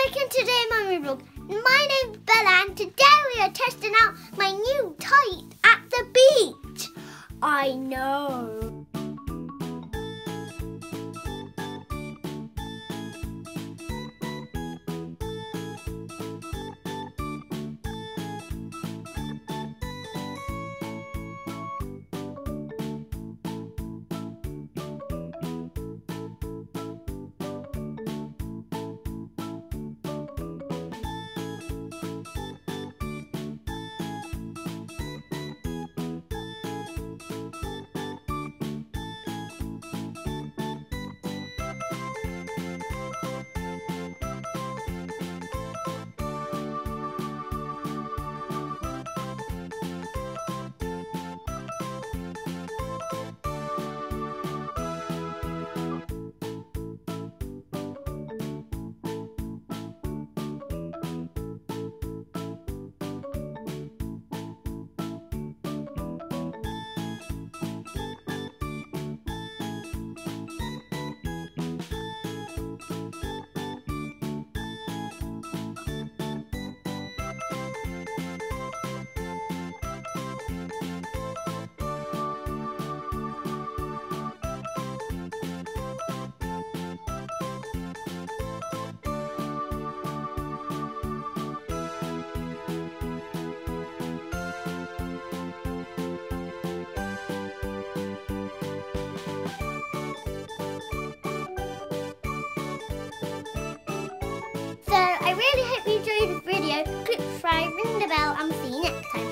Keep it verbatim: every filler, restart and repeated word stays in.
Welcome to the Mummy Vlog. My name's Bella and today we are testing out my new kite at the beach. I know. So I really hope you enjoyed this video. Click subscribe, ring the bell and see you next time.